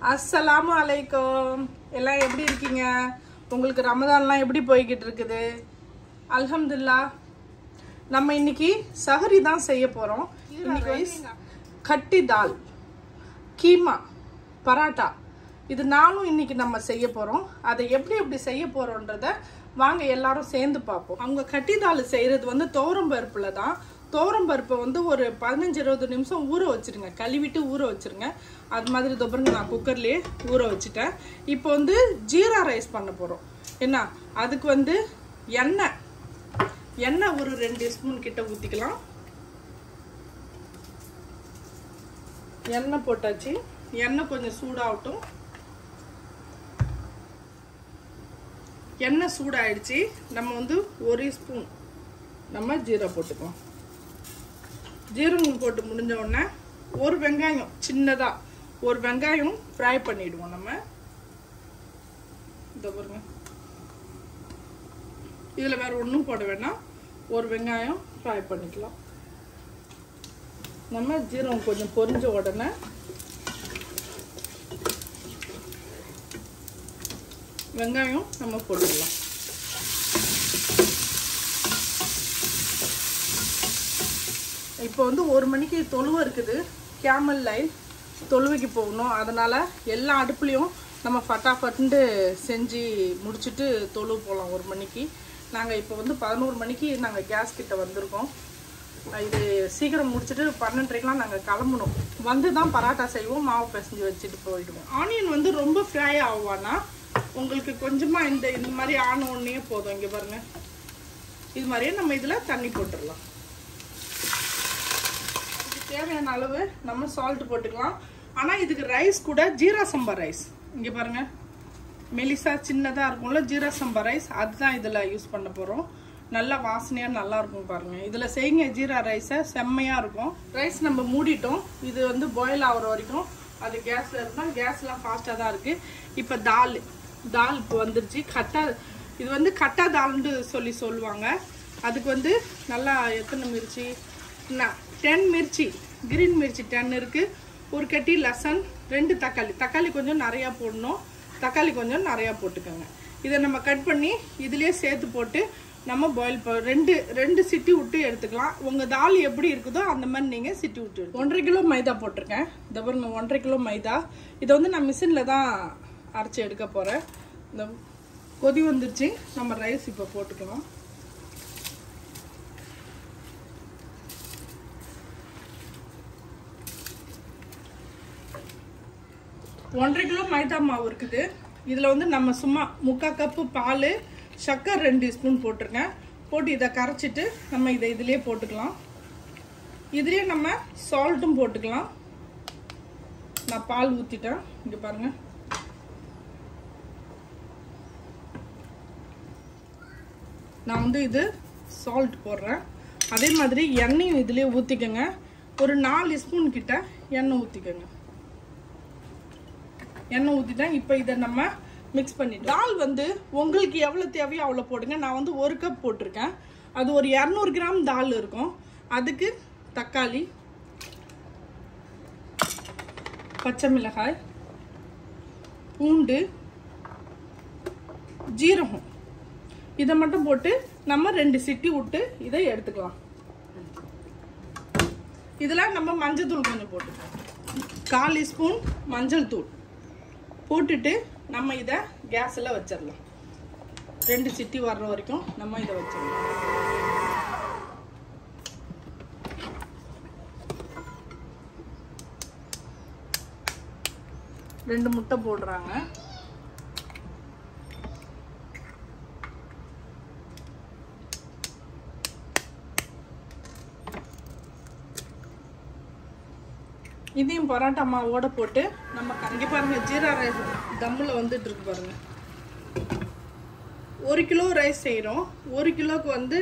அஸ்ஸலாமு அலைக்கும். எல்லாம் எப்படி இருக்கீங்க? உங்களுக்கு ரமதான்லாம் எப்படி போய்கிட்டு இருக்குது? அல்ஹம்துலில்லாஹ். நம்ம இன்னைக்கு சஹரி தான் செய்ய போகிறோம். கட்டி தால், கீமா, பராட்டா, இது நாலும் இன்னைக்கு நம்ம செய்ய போகிறோம். அதை எப்படி செய்ய போகிறோன்றத வாங்க எல்லாரும் சேர்ந்து பார்ப்போம். அவங்க கட்டி தால் செய்கிறது வந்து துவரம் பருப்பில் தான். துவரம் பருப்பை வந்து ஒரு 15-20 நிமிஷம் ஊற வச்சுருங்க, கழுவிட்டு ஊற வச்சுருங்க. அது மாதிரி தொப்பருங்க நான் குக்கர்லேயே ஊற வச்சுட்டேன். இப்போ வந்து ஜீரா ரைஸ் பண்ண போகிறோம். என்ன அதுக்கு வந்து எண்ணெய் ஒரு 2 ஸ்பூன் கிட்ட ஊற்றிக்கலாம். எண்ணெய் போட்டாச்சு. எண்ணெய் கொஞ்சம் சூடாகட்டும். எண்ணெய் சூடாயிடுச்சு. நம்ம வந்து 1 ஸ்பூன் நம்ம ஜீரா போட்டுக்கலாம். ஜீரகம் போட்டு முடிஞ்ச உடனே ஒரு வெங்காயம், சின்னதா ஒரு வெங்காயம் ஃப்ரை பண்ணிடுவோம். நம்ம இதை பாருங்க, இதுல வேற ஒன்றும் போட வேணாம், ஒரு வெங்காயம் ஃப்ரை பண்ணிக்கலாம். நம்ம ஜீரகம் கொஞ்சம் பொரிஞ்ச உடனே வெங்காயம் நம்ம போட்டுக்கலாம். இப்போ வந்து 1 மணிக்கு தொழுவை இருக்குது. கேமல் லைன் தொழுவைக்கு போகணும். அதனால எல்லா அடுப்புலையும் நம்ம ஃபட்டாஃபட்டு செஞ்சு முடிச்சுட்டு தொழுவு போகலாம் 1 மணிக்கு. நாங்கள் இப்போ வந்து 11 மணிக்கு நாங்கள் கேஸ் கிட்ட வந்திருக்கோம். இது சீக்கிரம் முடிச்சுட்டு 12:30க்கெலாம் நாங்கள் கிளம்பணும். வந்து தான் பராட்டா செய்வோம். மாவு பிசைஞ்சு வச்சுட்டு போயிடுவோம். ஆனியன் வந்து ரொம்ப ஃப்ரை ஆகுவானா உங்களுக்கு கொஞ்சமாக இந்த மாதிரி ஆன ஒன்றே போதும். இங்கே பாருங்க, இது மாதிரியே நம்ம இதில் தண்ணி போட்டுடலாம். தேவையான அளவு நம்ம சால்ட் போட்டுக்கலாம். ஆனால் இதுக்கு ரைஸ் கூட ஜீரா சம்பா ரைஸ், இங்கே பாருங்க மெலிசா சின்னதாக இருக்கும்ல ஜீரா சம்பா ரைஸ், அதுதான் இதில் யூஸ் பண்ண போகிறோம். நல்லா வாசனையாக நல்லா இருக்கும் பாருங்க. இதில் செய்யுங்க ஜீரா ரைஸை, செம்மையாக இருக்கும். ரைஸ் நம்ம மூடிட்டோம். இது வந்து பாயில் ஆகிற வரைக்கும் அது கேஸில் இருந்தால், கேஸ்லாம் ஃபாஸ்ட்டாக தான் இருக்குது. இப்போ தால் இப்போ வந்துருச்சு. இது வந்து கட்டா தால்னு சொல்லுவாங்க. அதுக்கு வந்து நல்லா எத்தனை மிர்ச்சி, 10 மிர்ச்சி, கிரீன் மிர்ச்சி 10 இருக்குது. ஒரு கட்டி லசன், 2 தக்காளி கொஞ்சம் நிறையா போடணும். தக்காளி கொஞ்சம் நிறையா போட்டுக்கோங்க. இதை நம்ம கட் பண்ணி இதிலே சேர்த்து போட்டு நம்ம பாயில் ரெண்டு சிட்டி விட்டு எடுத்துக்கலாம். உங்கள் தால் எப்படி இருக்குதோ அந்த மாதிரி நீங்கள் சிட்டி விட்டு எடுத்து. 1.5 கிலோ மைதா போட்டிருக்கேன். இதை பாருங்க, 1.5 கிலோ மைதா. இதை வந்து நான் மிஷினில் தான் அரைச்சி எடுக்க போகிறேன். இந்த கொதி வந்துருச்சு. நம்ம ரைஸ் இப்போ போட்டுக்கலாம். ஒன்றரை கிலோ மைதா மாவு இருக்குது. இதில் வந்து நம்ம சும்மா 3/4 கப்பு பால், சக்கரை 2 ஸ்பூன் போட்டிருக்கேன். போட்டு இதை கரைச்சிட்டு நம்ம இதை இதிலே போட்டுக்கலாம். இதுலேயே நம்ம சால்ட்டும் போட்டுக்கலாம். நான் பால் ஊற்றிட்டேன். இங்கே பாருங்க, நான் வந்து இது சால்ட் போடுறேன். அதே மாதிரி எண்ணெயும் இதுலேயே ஊற்றிக்கோங்க. ஒரு 4 ஸ்பூன் கிட்ட எண்ணெய் ஊற்றிக்கோங்க. எண்ணெய் ஊற்றிட்டேன். இப்போ இதை நம்ம மிக்ஸ் பண்ணிட்டு, தால் வந்து உங்களுக்கு எவ்வளோ தேவையோ அவ்வளோ போடுங்க. நான் வந்து 1 கப் போட்டிருக்கேன். அது ஒரு 200 கிராம் தால் இருக்கும். அதுக்கு தக்காளி, பச்சை மிளகாய், பூண்டு, ஜீரகம், இதை மட்டும் போட்டு நம்ம 2 சிட்டி விட்டு இதை எடுத்துக்கலாம். இதில் நம்ம மஞ்சள் தூள் கொஞ்சம் போட்டுக்கலாம். 1/4 ஸ்பூன் மஞ்சள் தூள் போட்டுட்டு நம்ம இதை கேஸில் வச்சிடலாம். 2 சிட்டி வர்ற வரைக்கும் நம்ம இதை வச்சிடலாம். ரெண்டு முட்டை போடுறாங்க. இதையும் பரோட்டா மாவோட போட்டு நம்ம கரைக்க பாருங்க. ஜீரா ரைஸ் தம்மில் வந்துட்டு இருக்கு பாருங்க. 1 கிலோ ரைஸ் செய்கிறோம். 1 கிலோக்கு வந்து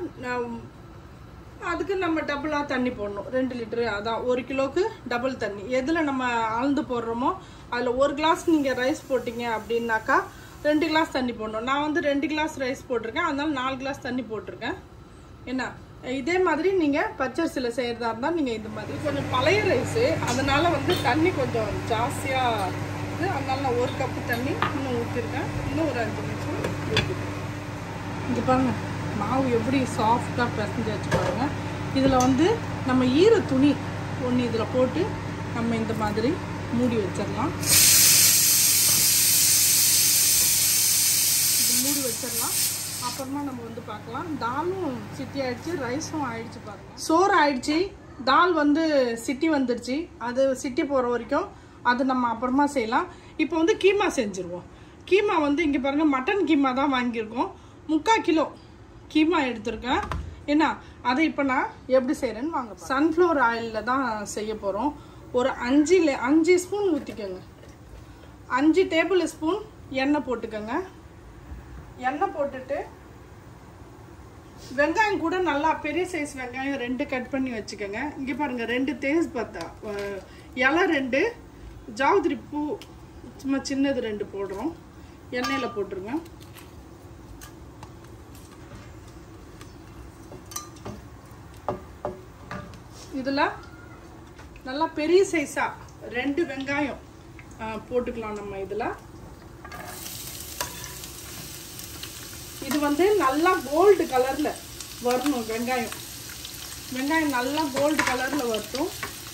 அதுக்கு நம்ம டபுளாக தண்ணி போடணும். 2 லிட்டரு, அதான் 1 கிலோக்கு டபுள் தண்ணி. எதில் நம்ம அளந்து போடுறோமோ அதில் 1 கிளாஸ் நீங்கள் ரைஸ் போட்டிங்க அப்படின்னாக்கா 2 கிளாஸ் தண்ணி போடணும். நான் வந்து 2 கிளாஸ் ரைஸ் போட்டிருக்கேன், அதனால 4 கிளாஸ் தண்ணி போட்டிருக்கேன். என்ன இதே மாதிரி நீங்க பச்சரிசில செய்யறதா இருந்தா நீங்க இந்த மாதிரி கொஞ்சம் பழைய ரைஸ், அதனால வந்து தண்ணி கொஞ்சம் ஜாஸ்தியா இருக்குது. அதனால நான் 1 கப்பு தண்ணி இன்னும் ஊற்றிருக்கேன். இன்னும் ஒரு 5 நிமிஷம் ஊற்றிருக்கேன். இங்கே பாருங்கள் மாவு எப்படி சாஃப்டாக பிசைஞ்சு வச்சு பாருங்கள். இதில் வந்து நம்ம ஈர துணி ஒன்று இதில் போட்டு நம்ம இந்த மாதிரி மூடி வச்சிடலாம். இது மூடி வச்சிடலாம். அப்புறமா நம்ம வந்து பார்க்கலாம். தாலும் சிட்டி ஆயிடுச்சு, ரைஸும் ஆயிடுச்சு பாருங்கள். சோறு ஆயிடுச்சு, தால் வந்து சிட்டி வந்துடுச்சு. அது சிட்டி போகிற வரைக்கும் அது நம்ம அப்புறமா செய்யலாம். இப்போ வந்து கீமா செஞ்சுருவோம். கீமா வந்து இங்கே பாருங்கள் மட்டன் கீமா தான் வாங்கியிருக்கோம். 3/4 கிலோ கீமா எடுத்திருக்கேன். என்ன அதை இப்போ நான் எப்படி செய்கிறேன்னு வாங்க. சன்ஃப்ளவர் ஆயிலில் தான் செய்ய போகிறோம். ஒரு 5 ஸ்பூன் ஊற்றிக்கோங்க. 5 டேபிள் ஸ்பூன் எண்ணெய் போட்டுக்கோங்க. எண்ணெய் போட்டுட்டு வெங்காயம் கூட நல்லா பெரிய சைஸ் வெங்காயம் 2 கட் பண்ணி வச்சுக்கோங்க. இங்கே பாருங்கள் 2 தேஜ்பத்தா, இலை 2, ஜாவுதிரி பூ சும்மா சின்னது 2 போடுறோம். எண்ணெயில் போட்டுருங்க. இதில் நல்லா பெரிய சைஸாக 2 வெங்காயம் போட்டுக்கலாம் நம்ம இதில். இது வந்து நல்லா கோல்டு கலரில் வரணும். வெங்காயம் நல்லா கோல்டு கலரில் வரட்டும்.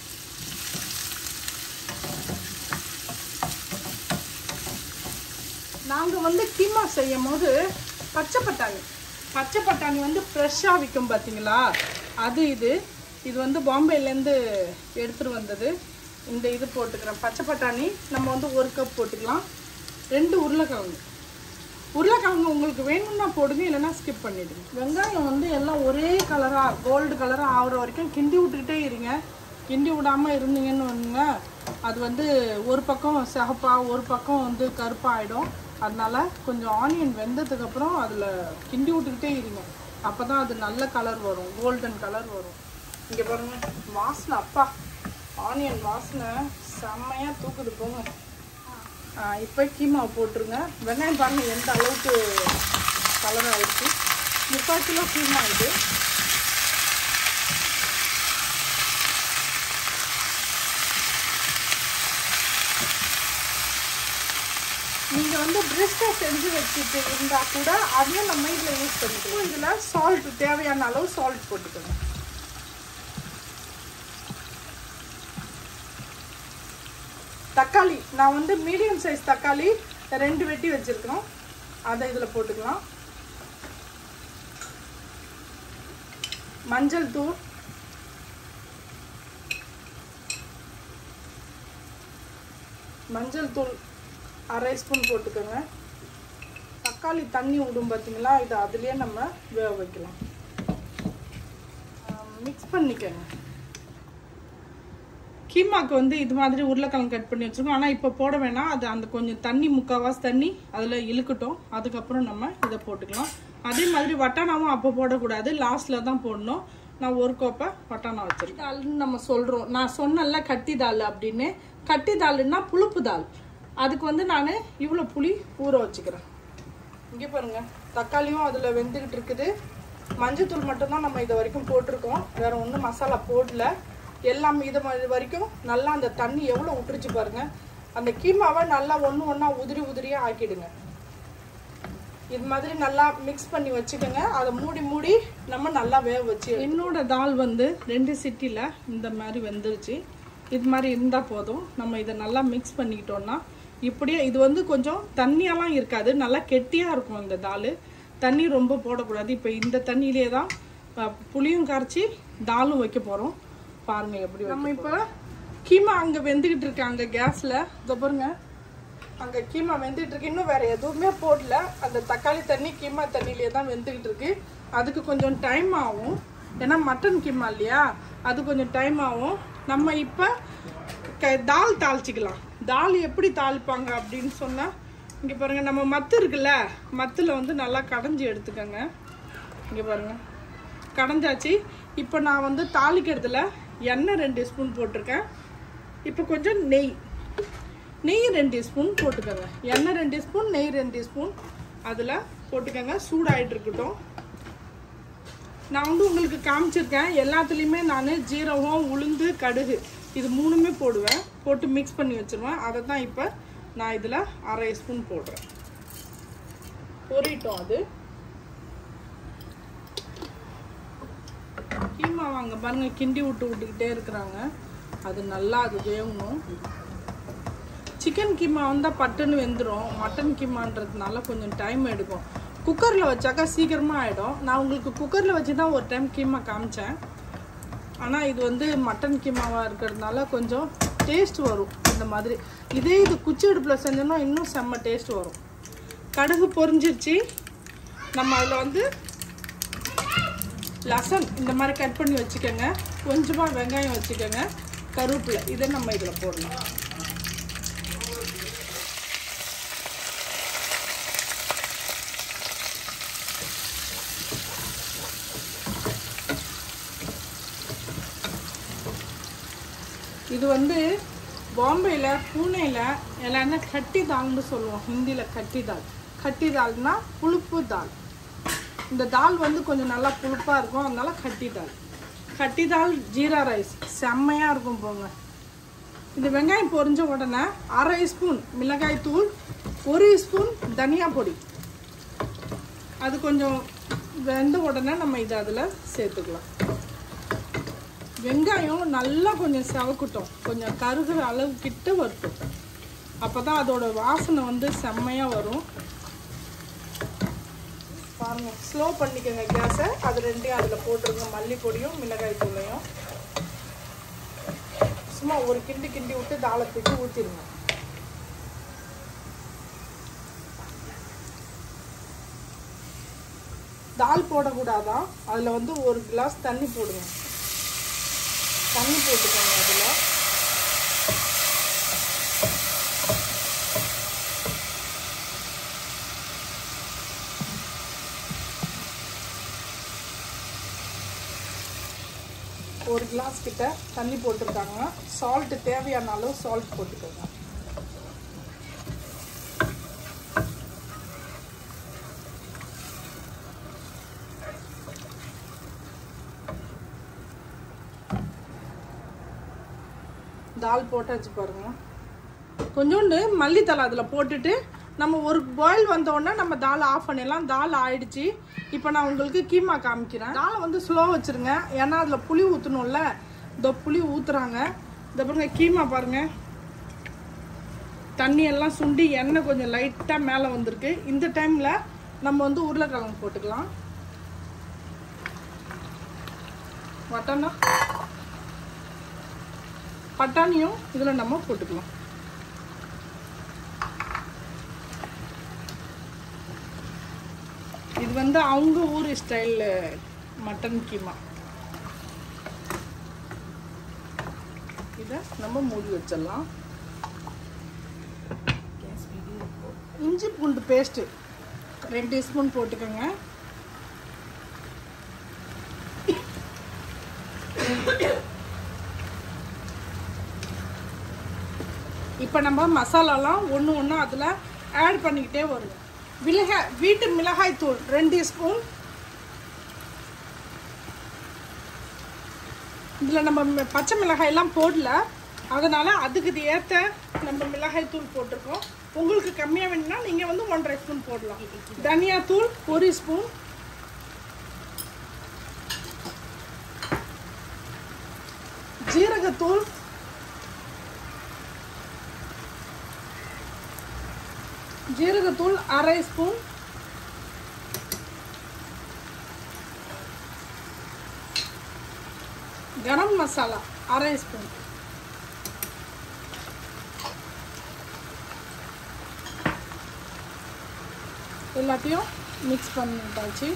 நாங்கள் வந்து கீமா செய்யும் போது பச்சை பட்டாணி வந்து ஃப்ரெஷ்ஷாக விற்கும் பார்த்தீங்களா, அது இது வந்து பாம்பேலேருந்து எடுத்துகிட்டு வந்தது. இந்த இது போட்டுக்கிறேன். பச்சை பட்டாணி நம்ம வந்து 1 கப் போட்டுக்கலாம். 2 உருளைக்கிழங்கு உங்களுக்கு வேணும்னா போடுங்க, இல்லைன்னா ஸ்கிப் பண்ணிடுங்க. வெங்காயம் வந்து எல்லாம் ஒரே கலராக கோல்டு கலராக ஆகிற வரைக்கும் கிண்டி விட்டுக்கிட்டே இருங்க. கிண்டி விடாமல் இருந்தீங்கன்னு வந்துங்க, அது வந்து ஒரு பக்கம் சிகப்பாக ஒரு பக்கம் வந்து கருப்பாக ஆகிடும். அதனால கொஞ்சம் ஆனியன் வெந்ததுக்கப்புறம் அதில் கிண்டி விட்டுக்கிட்டே இருங்க. அப்போ தான் அது நல்ல கலர் வரும், கோல்டன் கலர் வரும். இங்கே பாருங்கள் வாசனை, அப்பா ஆனியன் வாசனை செம்மையாக தூக்குது போங்க. இப்போ கீமாவை போட்டுருங்க. வெங்காயம் பாருங்கள் எந்த அளவுக்கு கலர் ஆகிடுச்சு. 3/4 கிலோ கீமா இது. நீங்கள் வந்து பிரிஸ்கா செஞ்சு வச்சுட்டு இருந்தால் கூட அதையும் நம்ம இதில் யூஸ் பண்ணிக்கலாம். இதில் சால்ட் தேவையான அளவு சால்ட் போட்டுக்கணும். தக்காளி நான் வந்து மீடியம் சைஸ் தக்காளி 2 வெட்டி வச்சுருக்கோம். அதை இதில் போட்டுக்கலாம். மஞ்சள் தூள், அரை ஸ்பூன் போட்டுக்கோங்க. தக்காளி தண்ணி விடும் பார்த்தீங்களா, இது அதுலேயே நம்ம வேக வைக்கலாம். மிக்ஸ் பண்ணிக்கோங்க. கீமாக்கு வந்து இது மாதிரி உருளைக்கிழங்கு கட் பண்ணி வச்சுருக்கோம். ஆனால் இப்போ போட வேணாம், அது அந்த கொஞ்சம் தண்ணி 3/4 தண்ணி அதில் இழுக்கட்டும். அதுக்கப்புறம் நம்ம இதை போட்டுக்கலாம். அதே மாதிரி வட்டானாவும் அப்போ போடக்கூடாது, லாஸ்ட்டில் தான் போடணும். நான் 1 கோப்பை வட்டானா வச்சுருக்கேன். தால்னு நம்ம சொல்கிறோம். நான் சொன்னல கட்டி தால் அப்படின்னு. கட்டி தால்னா புளிப்பு தால். அதுக்கு வந்து நான் இவ்வளோ புளி ஊற வச்சுக்கிறேன். இங்கே பாருங்கள் தக்காளியும் அதில் வெந்துக்கிட்டு இருக்குது. மஞ்சத்தூள் மட்டும்தான் நம்ம இதை வரைக்கும் போட்டிருக்கோம், வேறு ஒன்றும் மசாலா போடல. எல்லாம் இது வரைக்கும் நல்லா அந்த தண்ணி எவ்வளோ விட்டுருச்சு பாருங்கள். அந்த கீமாவை நல்லா ஒன்றா உதிரியாக ஆக்கிடுங்க. இது மாதிரி நல்லா மிக்ஸ் பண்ணி வச்சுக்கோங்க. அதை மூடி நம்ம நல்லா வேக வச்சு. என்னோட தால் வந்து 2 சிட்டியில் இந்த மாதிரி வெந்துருச்சு. இது மாதிரி இருந்தால் போதும். நம்ம இதை நல்லா மிக்ஸ் பண்ணிக்கிட்டோம்னா இப்படியே இது வந்து கொஞ்சம் தண்ணியெல்லாம் இருக்காது, நல்லா கெட்டியாக இருக்கும் இந்த தால். தண்ணி ரொம்ப போடக்கூடாது. இப்போ இந்த தண்ணியிலே தான் புளியும் கரைச்சி தாலும் வைக்க போகிறோம். பாருங்கள் எப்படி நம்ம இப்போ கீமா அங்கே வெந்துக்கிட்டு இருக்கு. அங்கே கேஸில் இதை பாருங்க, அங்கே கீமா வெந்துக்கிட்டு இருக்கு. இன்னும் வேறு எதுவுமே போடல. அந்த தக்காளி தண்ணி கீமா தண்ணியிலே தான் வெந்துக்கிட்டு இருக்கு. அதுக்கு கொஞ்சம் டைம் ஆகும், ஏன்னா மட்டன் கீமா இல்லையா, அது கொஞ்சம் டைம் ஆகும். நம்ம இப்போ தால் தாளிச்சிக்கலாம். தால் எப்படி தாளிப்பாங்க அப்படின்னு சொன்னால், இங்கே பாருங்கள் நம்ம மத்து இருக்குல்ல, மத்தில் வந்து நல்லா கடைஞ்சி எடுத்துக்கோங்க. இங்கே பாருங்கள் கடைஞ்சாச்சு. இப்போ நான் வந்து தாளிக்கிறதுல எண்ணெய் 2 ஸ்பூன் போட்டிருக்கேன். இப்போ கொஞ்சம் நெய் 2 ஸ்பூன் போட்டுக்கோங்க. எண்ணெய் 2 ஸ்பூன், நெய் 2 ஸ்பூன் அதில் போட்டுக்கோங்க. சூடாகிட்டு இருக்கட்டும். நான் வந்து உங்களுக்கு காமிச்சிருக்கேன். எல்லாத்துலேயுமே நான் ஜீரகம், உளுந்து, கடுகு இது 3மே போடுவேன். போட்டு மிக்ஸ் பண்ணி வச்சுருவேன். அதை தான் இப்போ நான் இதில் 1/2 ஸ்பூன் போடுறேன். பொரிட்டோம். அது கீமா வாங்க பாருங்க, கிண்டி விட்டுக்கிட்டே இருக்கிறாங்க. அது நல்லா அது வேகணும். சிக்கன் கீமா வந்தால் பட்டுன்னு வெந்துடும். மட்டன் கீமான்றதுனால கொஞ்சம் டைம் எடுக்கும். குக்கரில் வச்சாக்கா சீக்கிரமாக ஆகிடும். நான் உங்களுக்கு குக்கரில் வச்சு தான் ஒரு டைம் கீமா காமிச்சேன். ஆனால் இது வந்து மட்டன் கீமாவாக இருக்கிறதுனால கொஞ்சம் டேஸ்ட் வரும் இந்த மாதிரி. இதே இது குச்சி அடுப்பில் செஞ்சோம்னா இன்னும் செம்ம டேஸ்ட் வரும். கடுகு பொரிஞ்சிருச்சு. நம்ம அதில் வந்து லசன் இந்த மாதிரி கட் பண்ணி வச்சுக்கோங்க. கொஞ்சமாக வெங்காயம் வச்சுக்கோங்க. கருவேப்பிலை இதை நம்ம இதில் போடணும். இது வந்து பாம்பேயில் பூனேயில் எல்லாருமே கட்டி தால்னு சொல்லுவோம். ஹிந்தியில் கட்டி தால். கட்டி தால்னா புழுப்பு தால். இந்த தால் வந்து கொஞ்சம் நல்லா புழுப்பாக இருக்கும், அதனால கட்டி தால். கட்டி தால் ஜீரா ரைஸ் செம்மையாக இருக்கும் போங்க. இந்த வெங்காயம் பொரிஞ்ச உடனே 1/2 ஸ்பூன் மிளகாய் தூள், 1 ஸ்பூன் தனியா பொடி. அது கொஞ்சம் வெந்த உடனே நம்ம இதை அதில் சேர்த்துக்கலாம். வெங்காயம் நல்லா கொஞ்சம் செவக்கட்டும், கொஞ்சம் கருகிற அளவு கிட்ட வரட்டும். அப்போ தான் அதோட வாசனை வந்து செம்மையாக வரும். பாருங்க, ஸ்லோ பண்ணிக்கோங்க கேஸை. அது ரெண்டையும் அதில் போட்டுருங்க. மல்லிப்பொடியும் மிளகாய் தூளையும் சும்மா ஒரு கிண்டி கிண்டி விட்டு தாளை தூக்கி ஊற்றிடுங்க. தால் போடக்கூடாதான். அதில் வந்து 1 கிளாஸ் தண்ணி போடுங்க. தண்ணி போட்டுக்கோங்க. அதில் ஒரு கிளாஸ் கிட்ட தண்ணி போட்டிருக்காங்க. சால்ட் தேவையான அளவு சால்ட் போட்டுக்கோங்க. தால் போட்டாச்சு பாருங்க. கொஞ்சோண்டு மல்லித்தலை அதில் போட்டுட்டு நம்ம ஒரு பாயில் வந்தோடனே நம்ம தால் ஆஃப் பண்ணிடலாம். தால் ஆயிடுச்சு. இப்போ நான் உங்களுக்கு கீமா காமிக்கிறேன். தாலை வந்து ஸ்லோ வச்சுருங்க, ஏன்னா அதில் புளி ஊற்றணும்ல. இந்த புளி ஊற்றுறாங்க. இந்த பாருங்க கீமா பாருங்க, தண்ணியெல்லாம் சுண்டி எண்ணெய் கொஞ்சம் லைட்டாக மேலே வந்திருக்கு. இந்த டைமில் நம்ம வந்து உருளைக்கிழங்கு போட்டுக்கலாம். பட்டாணியும் இதில் நம்ம போட்டுக்கலாம். இது வந்து அவங்க ஊர் ஸ்டைல் மட்டன் கீமா. இதை நம்ம மூடி வச்சிடலாம். இஞ்சி பூண்டு பேஸ்ட்டு 2 ஸ்பூன் போட்டுக்கோங்க. இப்போ நம்ம மசாலாலாம் ஒன்று ஒன்று அதில் ஆட் பண்ணிக்கிட்டே வருவோம். வீட்டு மிளகாய் தூள் 2 ஸ்பூன். இதில் நம்ம பச்சை மிளகாயெல்லாம் போடல, அதனால் அதுக்கு இது ஏற்ற நம்ம மிளகாய் தூள் போட்டிருக்கோம். உங்களுக்கு கம்மியாக வேணும்னா நீங்கள் வந்து 1.5 ஸ்பூன் போடலாம். தனியா தூள் 1 ஸ்பூன். ஜீரகத்தூள் ஜீரகத்தூள் 1/2 ஸ்பூன். கரம் மசாலா 1/2 ஸ்பூன். எல்லாத்தையும் மிக்ஸ் பண்ணிட்டாச்சு.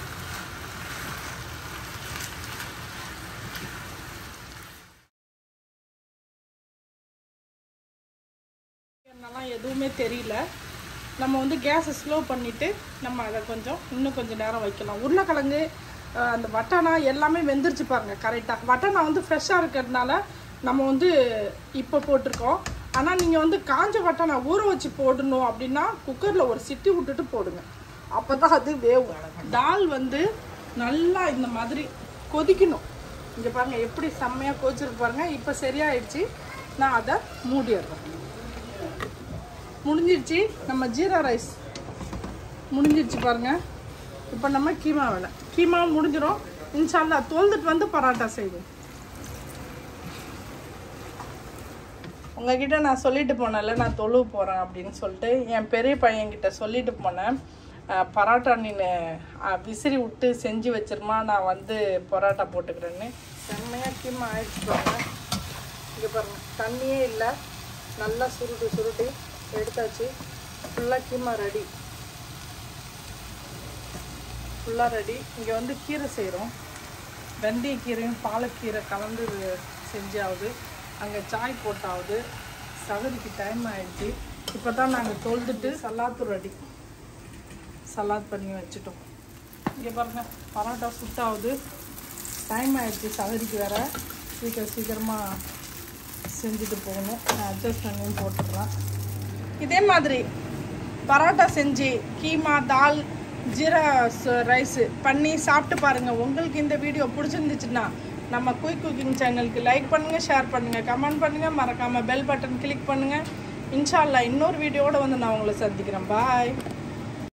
என்னெல்லாம் எதுவுமே தெரியல. நம்ம வந்து கேஸை ஸ்லோ பண்ணிவிட்டு நம்ம அதை இன்னும் கொஞ்சம் நேரம் வைக்கலாம். உருளைக்கிழங்கு அந்த வட்டானா எல்லாமே வெந்துருச்சு பாருங்க கரெக்டாக. வட்டானா வந்து ஃப்ரெஷ்ஷாக இருக்கிறதுனால நம்ம வந்து இப்போ போட்டிருக்கோம். ஆனால் நீங்கள் வந்து காஞ்ச வட்டானா ஊற வச்சு போடணும் அப்படின்னா குக்கரில் ஒரு சிட்டி விட்டுட்டு போடுங்க. அப்போ தான் அது வேகும். தால் வந்து நல்லா இந்த மாதிரி கொதிக்கணும். இங்கே பாருங்கள் எப்படி செம்மையாக கொதிச்சிருக்கு பாருங்கள். இப்போ சரியாயிடுச்சு. நான் அதை மூடிடுறேன். முடிஞ்சிருச்சு நம்ம ஜீரா ரைஸ் முடிஞ்சிருச்சு பாருங்கள். இப்போ நம்ம கீமா வேலை கீமா முடிஞ்சிடும். இன்ஷால்லா தொழுதுட்டு வந்து பரோட்டா செய்வோம். உங்ககிட்ட நான் சொல்லிட்டு போனேன்ல நான் தொழுவு போகிறேன் அப்படின்னு சொல்லிட்டு என் பெரிய பையன்கிட்ட சொல்லிட்டு போனேன். பரோட்டா நீ விசிறி விட்டு செஞ்சு வச்சிருமா, நான் வந்து பரோட்டா போட்டுக்கிறேன்னு. செம்மையாக கீமா ஆயிடுச்சு பாருங்க. இங்கே பாருங்கள் தண்ணியே இல்லை, நல்லா சுருட்டி எடுத்தாச்சு. ஃபுல்லாக கீமா ரெடி, ஃபுல்லாக ரெடி. இங்கே வந்து கீரை செய்கிறோம், வெந்தயக்கீரையும் பாலக்கீரை கலந்து செஞ்சாவது. அங்கே சாய் போட்டாவது. சகதிக்கு டைம் ஆகிடுச்சு. இப்போ தான் நாங்கள் தொழுதுட்டு சலாத்து ரெடி, சலாத் பண்ணி வச்சுட்டோம். இங்கே பாருங்கள் பரோட்டா சுட்டாவது. டைம் ஆகிடுச்சு சகதிக்கு வேறு. சீக்கிரமாக செஞ்சுட்டு போகணும். நான் அட்ஜஸ்ட் பண்ணியும் போட்டுடுறேன். இதே மாதிரி பரோட்டா செஞ்சு கீமா தால் ஜீரா ரைஸு பண்ணி சாப்பிட்டு பாருங்கள். உங்களுக்கு இந்த வீடியோ பிடிச்சிருந்துச்சுன்னா நம்ம குயிக் குக்கிங் சேனலுக்கு லைக் பண்ணுங்கள், ஷேர் பண்ணுங்கள், கமெண்ட் பண்ணுங்கள், மறக்காமல் பெல் பட்டன் கிளிக் பண்ணுங்கள். இன்ஷா அல்லாஹ் இன்னொரு வீடியோவோடு வந்து நான் உங்களை சந்திக்கிறேன். பாய்.